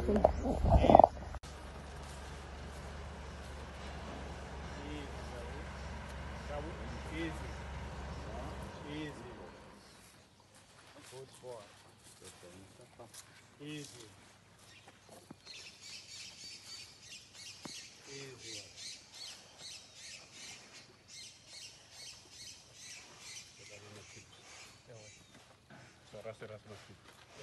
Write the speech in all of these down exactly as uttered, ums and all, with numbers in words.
Open. Easy. Easy. Good boy. Easy. Easy. Rasa rasa masih.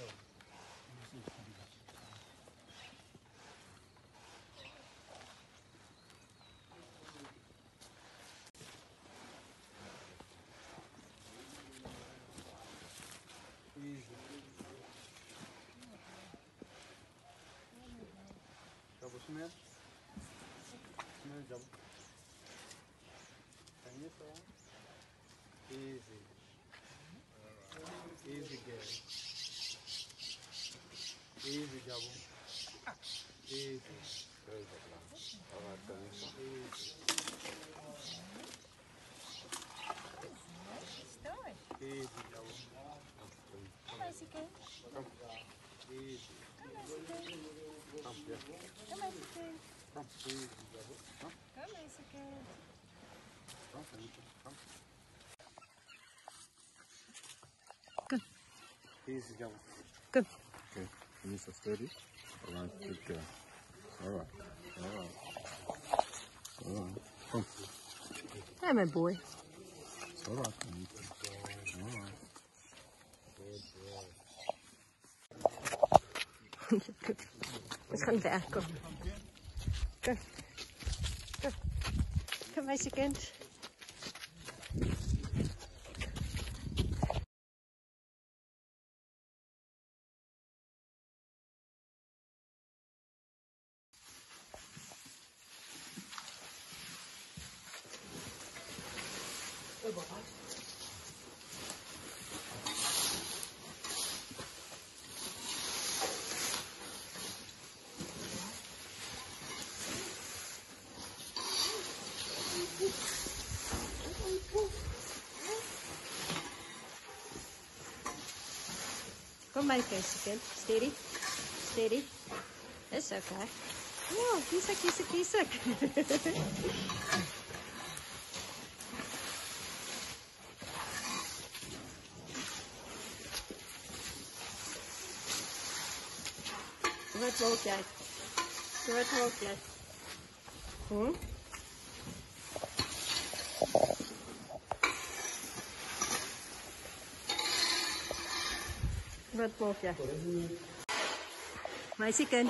Easy. Jabu smell. Smell jabu. Khanyisa. Easy. Easy girl. Easy jabu. Easy. Very good. All right, Khanyisa. Easy. Easy jabu. Come on, Sike. Come. Easy. Come on, Sike. Come here. Come on, Sike. Come. Easy jabu. Come. Come on, Sike. Come, Khanyisa. Come. Good. Easy jabu. Good. Okay. Khanyisa, steady. All right. Good girl. All right. All right. All right. Come. Hey, my boy. All right. Khanyisa. All right. Good boy. Good. Let's gaan werken. Kom. Kom. Kom, meisjekind. Kom my meisjekind. Steady. Steady. It's okay. Oh, kiesik, kiesik, kiesik. Wat maak jy? Wat maak jy? Hm? Wat maak jy? Meisiekind.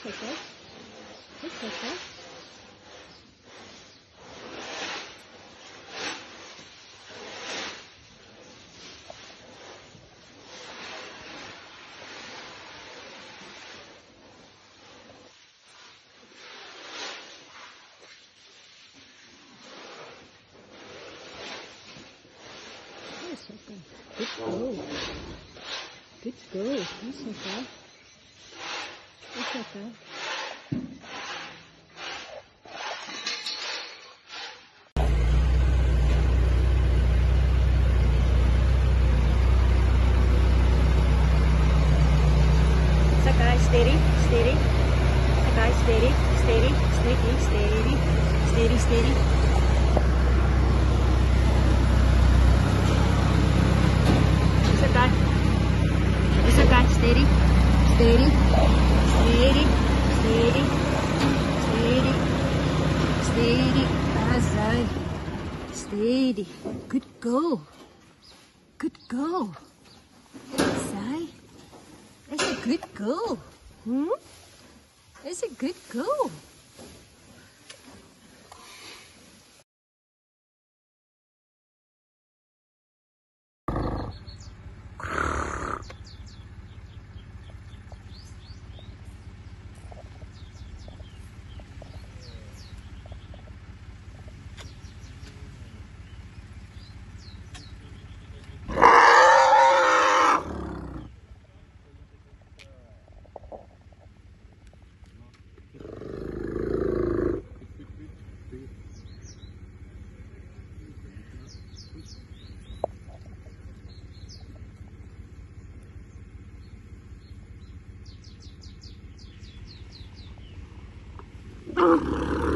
It's okay. It's okay. It's okay. Good go. Good go. It's okay. It's okay. It's okay. Steady. Steady. It's okay. Steady. Steady. Steady. Steady. Steady. Steady. It's okay, steady, steady, steady, steady, steady, steady, Azai, steady, good go, good go, Azai, it's a good go, hmm? It's a good go. Oh.